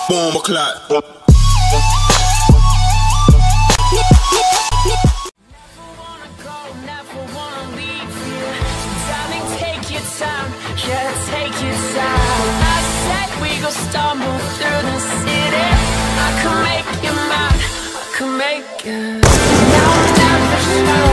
Boom, a clot. Never wanna go, never wanna leave you. So darling, take your time, yeah, take your time. I said we gon' stumble through the city. I could make you mine, I could make it. Now I'm never sure.